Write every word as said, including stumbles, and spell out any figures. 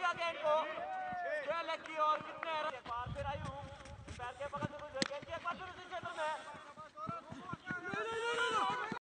दिया गेंद को, छह लेग की और कितने पार फिर आयु पैर के पकड़ से